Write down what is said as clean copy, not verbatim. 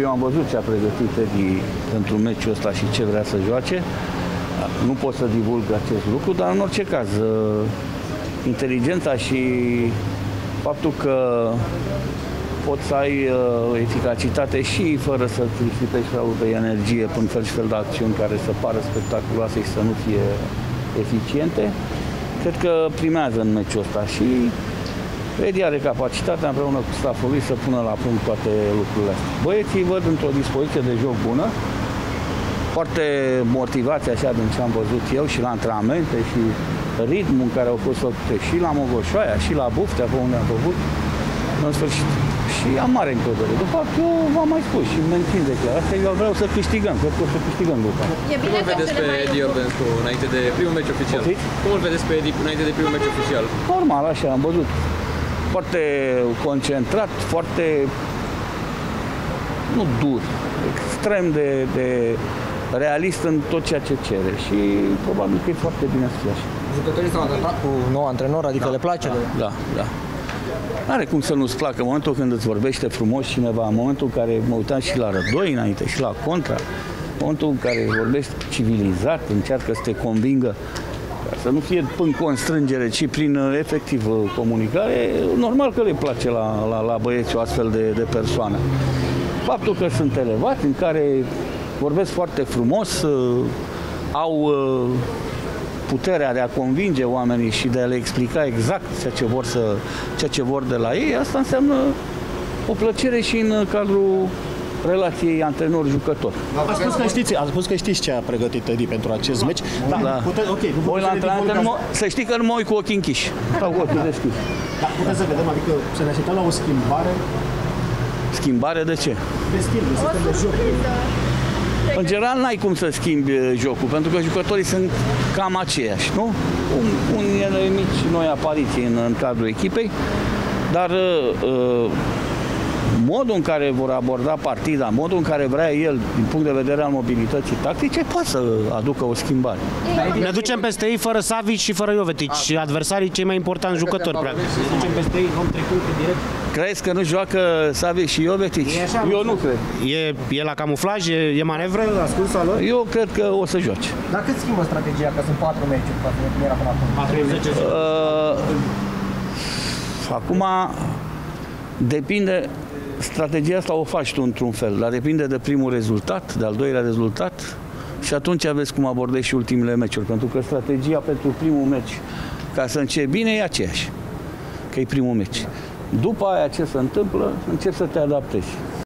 eu am văzut ce a pregătit Edi pentru meciul ăsta și ce vrea să joace. Nu pot să divulg acest lucru, dar în orice caz, inteligența și faptul că poți să ai eficacitate și fără să risipești prea multă energie prin fel și fel de acțiuni care să pară spectaculoase și să nu fie eficiente, cred că primează în meciul ăsta și Edi are capacitatea împreună cu stafful lui să pună la punct toate lucrurile astea. Băieții văd într-o dispoziție de joc bună, foarte motivați așa din ce am văzut eu și la antrenamente și ritmul în care au fost făcute și la Mogoșoaia și la Buftea, pe unde am făcut, în sfârșit. Și am mare încredere. De fapt, eu v-am mai spus și mențin declarația, eu vreau să câștigăm, cred că o să câștigăm după. Cum îl vedeți pe Edi Ordenscu înainte de primul meci oficial? Cum îl vedeți pe Edi înainte de primul meci oficial? Normal, așa, am văzut. Foarte concentrat, foarte, nu dur, extrem de realist în tot ceea ce cere și probabil că e foarte bine să fie așa. Jucătorii s-au adaptat cu nou antrenor, adică le place? Da. N-are cum să nu-ți placă în momentul când îți vorbește frumos cineva, în momentul în care mă uitam și la Rădoi înainte și la Contra, în momentul în care vorbești civilizat, încearcă să te convingă, să nu fie prin constrângere, ci prin efectiv comunicare, normal că le place la băieți o astfel de persoană. Faptul că sunt elevați, în care vorbesc foarte frumos, au puterea de a convinge oamenii și de a le explica exact ceea ce vor de la ei, asta înseamnă o plăcere și în cadrul relației antrenor-jucător. A spus că știți ce a pregătit Edi pentru acest meci. Da. Să știi că nu mă uit cu ochii închiși. Sau cu ochii deschiși. Da, putem să vedem, adică să ne așteptăm la o schimbare. Schimbare de ce? De stil, de sistem de joc. În general n-ai cum să schimbi jocul, pentru că jucătorii sunt cam aceiași, nu? Unii mici noi apariții în cadrul echipei, dar modul în care vor aborda partida, modul în care vrea el, din punct de vedere al mobilității tactice, poate să aducă o schimbare. Ne ducem peste ei fără Savic și fără Jovetic, și adversarii cei mai importanti jucători, practic. Ne ducem peste ei, vom trecut direct. Crezi că nu joacă Savic și Jovetic? Eu nu cred. E la camuflaj, e manevră ascunsă lor? Eu cred că o să joace. Dar cât schimbă strategia, că sunt 4 meciuri, față de cum era până acum? Acum depinde. Strategia asta o faci tu într-un fel, dar depinde de primul rezultat, de al doilea rezultat și atunci vezi cum abordezi și ultimele meciuri, pentru că strategia pentru primul meci, ca să începi bine, e aceeași, că e primul meci. După aia ce se întâmplă, începi să te adaptezi.